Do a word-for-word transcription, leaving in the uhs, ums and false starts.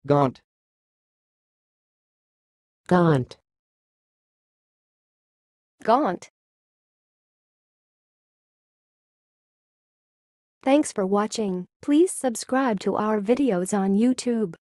gaunt, gaunt, gaunt. Thanks for watching. Please subscribe to our videos on YouTube.